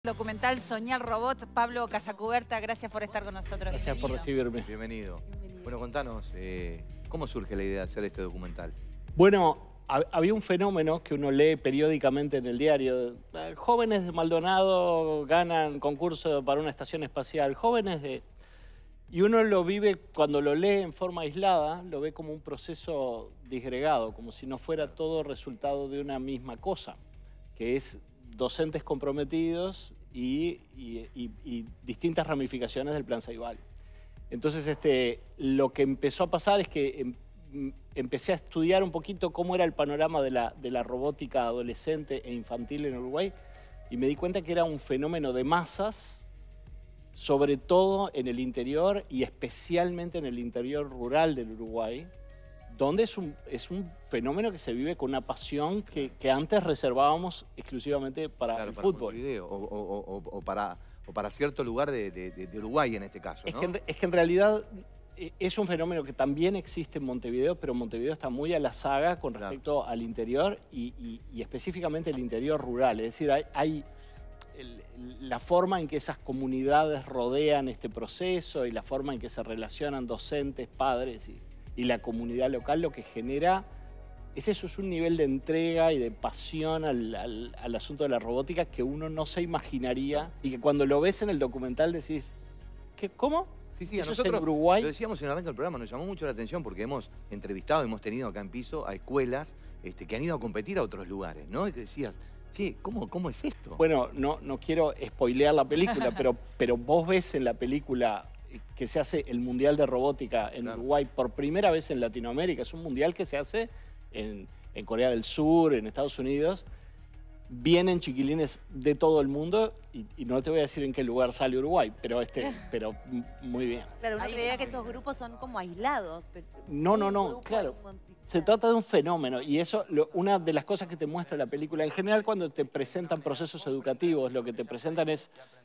Documental Soñar Robots. Pablo Casacuberta, gracias por estar con nosotros. Gracias por recibirme. Bienvenido. Bueno, contanos, ¿cómo surge la idea de hacer este documental? Bueno, había un fenómeno que uno lee periódicamente en el diario. Jóvenes de Maldonado ganan concurso para una estación espacial. Jóvenes de... Y uno lo vive, cuando lo lee en forma aislada, lo ve como un proceso disgregado, como si no fuera todo resultado de una misma cosa, que es docentes comprometidos y distintas ramificaciones del Plan Ceibal. Entonces, lo que empezó a pasar es que empecé a estudiar un poquito cómo era el panorama de la robótica adolescente e infantil en Uruguay y me di cuenta que era un fenómeno de masas, sobre todo en el interior y especialmente en el interior rural del Uruguay, donde es un fenómeno que se vive con una pasión que antes reservábamos exclusivamente para el fútbol. O para cierto lugar de Uruguay en este caso, ¿no? Es que en realidad es un fenómeno que también existe en Montevideo, pero Montevideo está muy a la saga con respecto al interior y específicamente el interior rural. Es decir, hay la forma en que esas comunidades rodean este proceso y la forma en que se relacionan docentes, padres y la comunidad local, lo que genera es un nivel de entrega y de pasión al asunto de la robótica que uno no se imaginaría y que cuando lo ves en el documental decís, ¿cómo? Sí, a ¿Eso nosotros, es en Uruguay? lo decíamos en el arranque del programa, nos llamó mucho la atención porque hemos entrevistado, hemos tenido acá en Piso a escuelas que han ido a competir a otros lugares, ¿no? Y que decías, sí, ¿cómo es esto? Bueno, no quiero spoilear la película, pero vos ves en la película que se hace el Mundial de Robótica en Uruguay por primera vez en Latinoamérica. Es un mundial que se hace en Corea del Sur, en Estados Unidos. Vienen chiquilines de todo el mundo y no te voy a decir en qué lugar sale Uruguay, pero muy bien. Claro, uno creía que esos grupos son como aislados. No, claro. Se trata de un fenómeno y eso, una de las cosas que te muestra la película, en general cuando te presentan procesos educativos, lo que te presentan es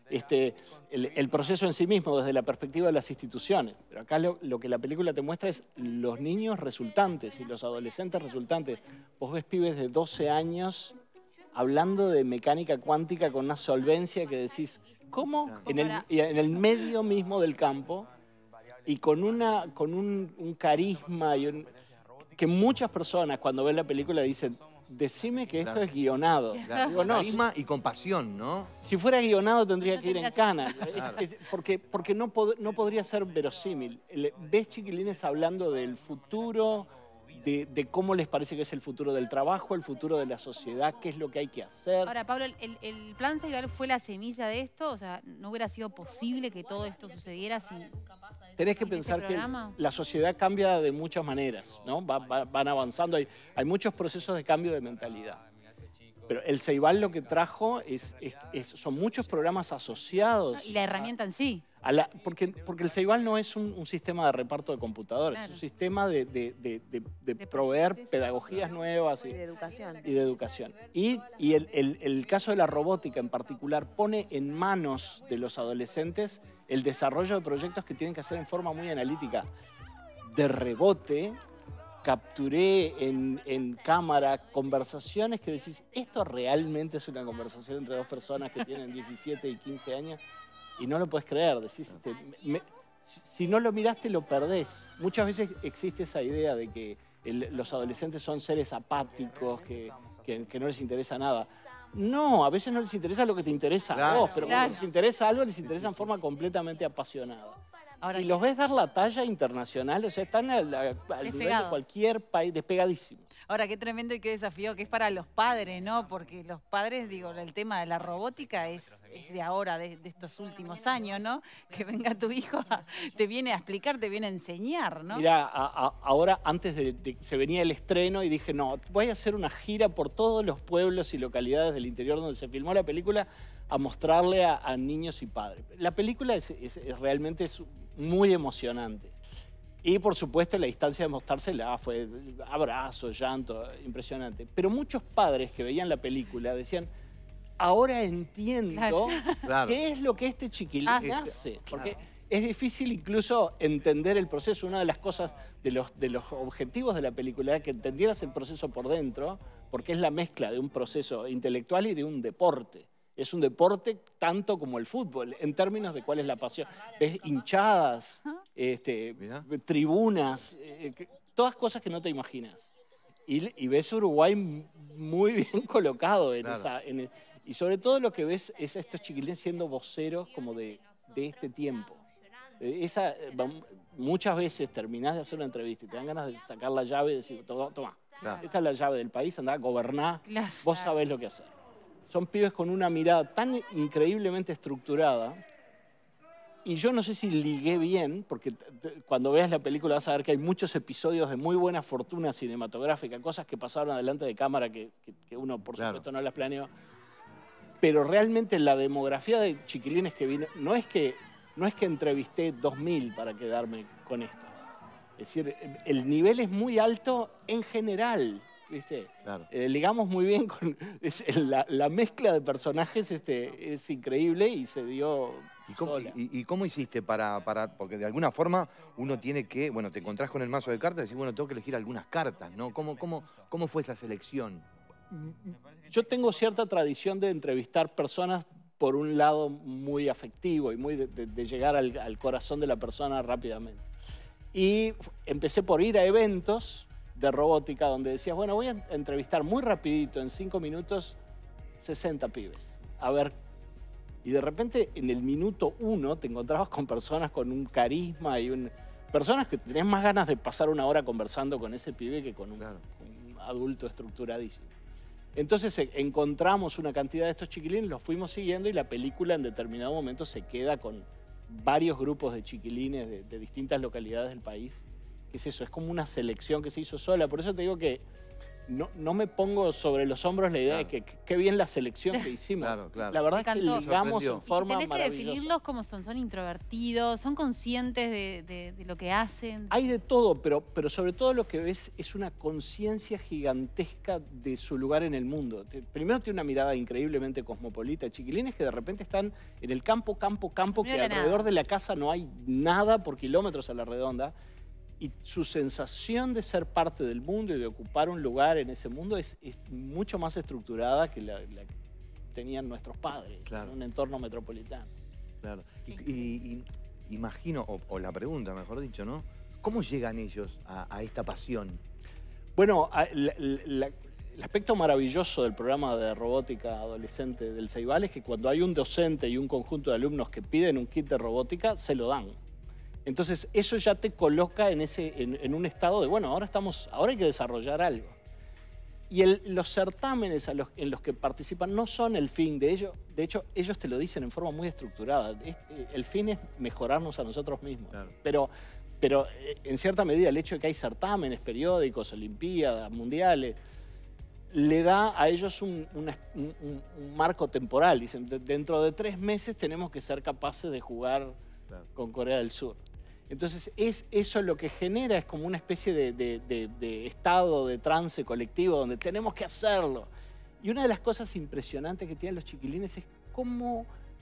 el proceso en sí mismo desde la perspectiva de las instituciones. Pero acá lo que la película te muestra es los niños resultantes y los adolescentes resultantes. Vos ves pibes de 12 años hablando de mecánica cuántica con una solvencia que decís, ¿cómo? En el medio mismo del campo y con un carisma que muchas personas cuando ven la película dicen, decime que esto es guionado. Digo, no, carisma y compasión, ¿no? Si fuera guionado tendría que ir en cana, porque no podría ser verosímil. Ves chiquilines hablando del futuro, de cómo les parece que es el futuro del trabajo, el futuro de la sociedad, qué es lo que hay que hacer. Ahora, Pablo, ¿el Plan Ceibal fue la semilla de esto? O sea, ¿no hubiera sido posible que todo esto sucediera sin... Tenés que pensar que la sociedad cambia de muchas maneras, ¿no? Van avanzando, hay muchos procesos de cambio de mentalidad. Pero el Ceibal lo que trajo son muchos programas asociados. Y la herramienta en sí. Porque el Ceibal no es un sistema de reparto de computadores, Claro. es un sistema de proveer pedagogías nuevas y de educación. Y el caso de la robótica en particular pone en manos de los adolescentes el desarrollo de proyectos que tienen que hacer en forma muy analítica. De rebote, capturé en cámara conversaciones que decís, esto realmente es una conversación entre dos personas que tienen 17 y 15 años y no lo puedes creer. Decís, si no lo miraste, lo perdés. Muchas veces existe esa idea de que los adolescentes son seres apáticos, que no les interesa nada. No, a veces no les interesa lo que te interesa a vos, pero cuando les interesa algo, les interesa en forma completamente apasionada. Ahora, Y los ves dar la talla internacional, o sea, están al nivel de cualquier país, despegadísimo. ahora, qué tremendo y qué desafío que es para los padres, ¿no? Porque los padres, digo, el tema de la robótica es de ahora, de estos últimos años, ¿no? Que venga tu hijo, te viene a explicar, te viene a enseñar, ¿no? Mirá, ahora antes se venía el estreno y dije, no, voy a hacer una gira por todos los pueblos y localidades del interior donde se filmó la película a mostrarle a niños y padres. La película realmente es muy emocionante. Y por supuesto la instancia de mostrársela fue abrazo, llanto, impresionante. Pero muchos padres que veían la película decían, ahora entiendo qué es lo que este chiquilín hace. Porque es difícil incluso entender el proceso. Una de las cosas, de los objetivos de la película era que entendieras el proceso por dentro, porque es la mezcla de un proceso intelectual y de un deporte. Es un deporte tanto como el fútbol, en términos de cuál es la pasión. Ves hinchadas, Mirá. tribunas, todas cosas que no te imaginas. Y ves Uruguay muy bien colocado en Claro. esa... y sobre todo lo que ves es a estos chiquilines siendo voceros como de este tiempo. Muchas veces terminás de hacer una entrevista y te dan ganas de sacar la llave y decir, toma, Claro. esta es la llave del país, andá a gobernar, Claro. vos sabés lo que hacer. Son pibes con una mirada tan increíblemente estructurada. Y yo no sé si ligué bien, porque cuando veas la película vas a ver que hay muchos episodios de muy buena fortuna cinematográfica, cosas que pasaron adelante de cámara que uno, por Claro. supuesto, no las planeó. Pero realmente la demografía de chiquilines que vino, no es que entrevisté 2000 para quedarme con esto. Es decir, el nivel es muy alto en general, ¿viste? Claro. Ligamos muy bien con... la mezcla de personajes es increíble y se dio sola. ¿Y cómo hiciste para...? Porque de alguna forma uno tiene que... Bueno, te encontrás con el mazo de cartas y decís, bueno, tengo que elegir algunas cartas, ¿no? ¿Cómo fue esa selección? Yo tengo cierta tradición de entrevistar personas por un lado muy afectivo y muy de llegar al corazón de la persona rápidamente. Y empecé por ir a eventos de robótica donde decías, bueno, voy a entrevistar muy rapidito, en 5 minutos, 60 pibes. A ver. Y de repente, en el minuto 1, te encontrabas con personas con un carisma y personas que tenías más ganas de pasar una hora conversando con ese pibe que con un adulto estructuradísimo. Entonces encontramos una cantidad de estos chiquilines, los fuimos siguiendo y la película en determinado momento se queda con varios grupos de chiquilines de distintas localidades del país. ¿Qué es eso? Es como una selección que se hizo sola. Por eso te digo que no me pongo sobre los hombros la idea de que qué bien la selección que hicimos. Claro. La verdad Me es que encantó. ligamos en Y forma tenés que maravillosa. definirlos como son introvertidos, son conscientes de lo que hacen. Hay de todo, pero sobre todo lo que ves es una conciencia gigantesca de su lugar en el mundo. Primero tiene una mirada increíblemente cosmopolita. Chiquilines que de repente están en el campo, que Mira alrededor nada. de la casa no hay nada por kilómetros a la redonda. Y su sensación de ser parte del mundo y de ocupar un lugar en ese mundo es mucho más estructurada que la que tenían nuestros padres, Claro. en un entorno metropolitano. Claro. Y imagino, o la pregunta, mejor dicho, ¿no? ¿Cómo llegan ellos a esta pasión? Bueno, el aspecto maravilloso del programa de robótica adolescente del Ceibal es que cuando hay un docente y un conjunto de alumnos que piden un kit de robótica, se lo dan. Entonces, eso ya te coloca en un estado de, bueno, ahora hay que desarrollar algo. Y los certámenes en los que participan no son el fin de ello. De hecho, ellos te lo dicen en forma muy estructurada. El fin es mejorarnos a nosotros mismos. Claro. Pero en cierta medida el hecho de que hay certámenes periódicos, olimpiadas, mundiales, le da a ellos un marco temporal. Dicen, dentro de 3 meses tenemos que ser capaces de jugar con Corea del Sur. Entonces, eso lo que genera es como una especie de estado de trance colectivo donde tenemos que hacerlo. Y una de las cosas impresionantes que tienen los chiquilines es cómo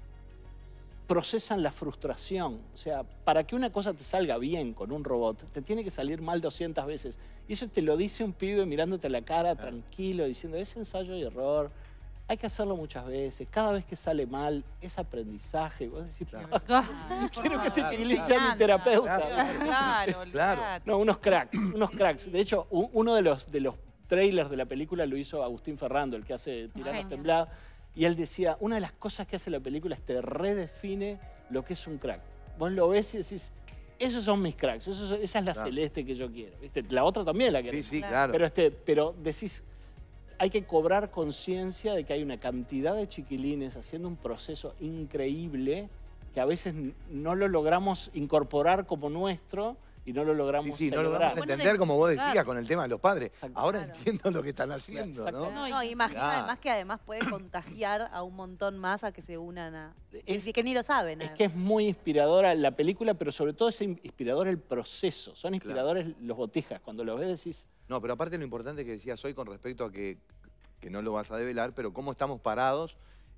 procesan la frustración. O sea, para que una cosa te salga bien con un robot, te tiene que salir mal 200 veces. Y eso te lo dice un pibe mirándote a la cara, tranquilo, diciendo, es ensayo y error. Hay que hacerlo muchas veces. Cada vez que sale mal, es aprendizaje. Vos decís, quiero que este chiquilín sea mi terapeuta. Claro, Claro. olvidate. No, unos cracks. De hecho, uno de los trailers de la película lo hizo Agustín Ferrando, el que hace Tiranos Genio. Temblados. Y él decía, una de las cosas que hace la película es te redefine lo que es un crack. Vos lo ves y decís, esos son mis cracks, esa es la celeste que yo quiero. ¿Viste? La otra también la queremos. Sí, claro. Pero decís, hay que cobrar conciencia de que hay una cantidad de chiquilines haciendo un proceso increíble que a veces no lo logramos incorporar como nuestro y no lo logramos Sí, no lo celebrar. vamos a entender, como vos decías, claro. con el tema de los padres. Exacto. Ahora Claro. entiendo lo que están haciendo, ¿no? Exactamente. No, imagino Claro. además que además puede contagiar a un montón más a que se unan a... Es- que ni lo saben. Es que es muy inspiradora la película, pero sobre todo es inspirador el proceso. Son inspiradores los botijas. Cuando los ves decís, No, pero aparte lo importante que decías hoy con respecto a que no lo vas a develar, pero cómo estamos parados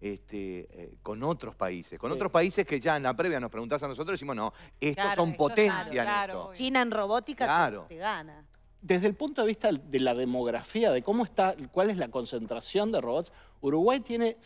con otros países. Con Sí. otros países que ya en la previa nos preguntás a nosotros y decimos, no, estos Claro, son esto, potencia claro, en esto. China en robótica Claro. te gana. desde el punto de vista de la demografía, de cómo está, cuál es la concentración de robots, Uruguay tiene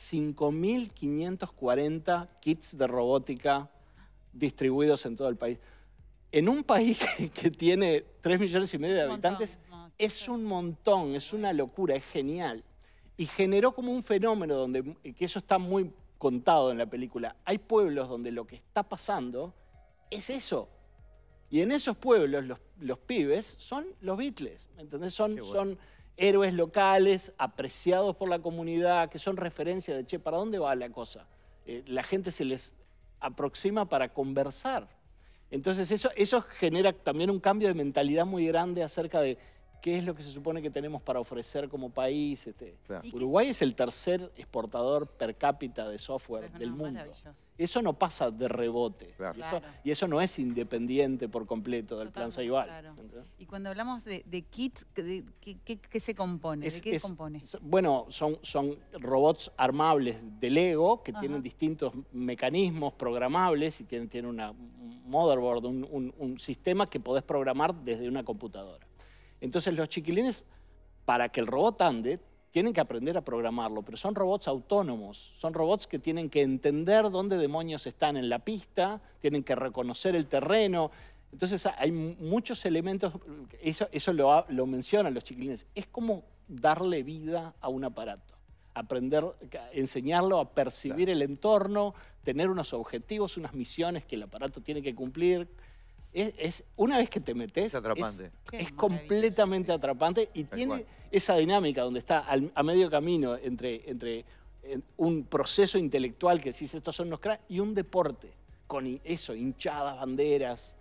5.540 kits de robótica distribuidos en todo el país. En un país que tiene 3,5 millones de habitantes, es un montón, es una locura, es genial. Y generó como un fenómeno donde, que eso está muy contado en la película, hay pueblos donde lo que está pasando es eso. Y en esos pueblos los pibes son los Beatles, ¿entendés? Son héroes locales, apreciados por la comunidad, que son referencias de, che, ¿para dónde va la cosa? La gente se les aproxima para conversar. Entonces eso genera también un cambio de mentalidad muy grande acerca de qué es lo que se supone que tenemos para ofrecer como país. Claro. Uruguay es el tercer exportador per cápita de software del mundo. Eso no pasa de rebote. Claro. Y eso no es independiente por completo del plan Ceibal. Claro. Y cuando hablamos de kit, ¿qué se compone? ¿De qué compone? Bueno, son robots armables de Lego que tienen distintos mecanismos programables y tienen un motherboard, un sistema que podés programar desde una computadora. Entonces los chiquilines, para que el robot ande, tienen que aprender a programarlo, pero son robots autónomos, son robots que tienen que entender dónde demonios están en la pista, tienen que reconocer el terreno. Entonces hay muchos elementos, eso lo mencionan los chiquilines, es como darle vida a un aparato, aprender, enseñarlo a percibir el entorno, tener unos objetivos, unas misiones que el aparato tiene que cumplir. Una vez que te metes, es atrapante. Es completamente atrapante y tiene esa dinámica donde está a medio camino entre un proceso intelectual que decís, estos son unos cracks, y un deporte, con eso, hinchadas, banderas,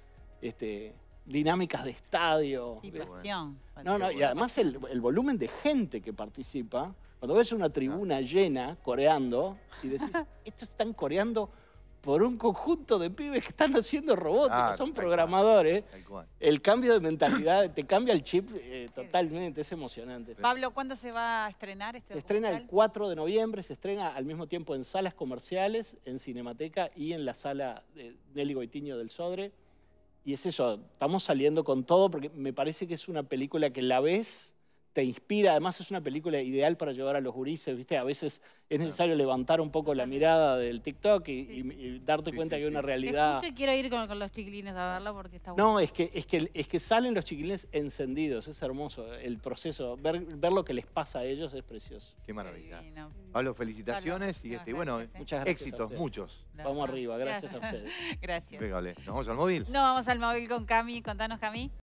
dinámicas de estadio. Sí, pasión. Y además el volumen de gente que participa, cuando ves una tribuna llena coreando y decís, estos están coreando por un conjunto de pibes que están haciendo robótica, son programadores. El cambio de mentalidad te cambia el chip totalmente, es emocionante. Pablo, ¿cuándo se va a estrenar este Se estrena el 4 de noviembre, se estrena al mismo tiempo en salas comerciales, en Cinemateca y en la sala de Nelly Goitiño del Sodre. Y es eso, estamos saliendo con todo porque me parece que es una película que la ves, te inspira, además es una película ideal para llevar a los gurises, ¿viste? A veces es necesario levantar un poco la mirada del TikTok y darte cuenta que hay una realidad. Te escucho y quiero ir con los chiquilines a verla porque está bueno. No, es que salen los chiquilines encendidos, es hermoso el proceso, ver lo que les pasa a ellos es precioso. Qué maravilla. Pablo, felicitaciones y bueno, muchas gracias éxitos, muchos. Vamos arriba, gracias a ustedes. Gracias. Pégale. ¿Nos vamos al móvil? No, vamos al móvil con Cami, contanos, Cami.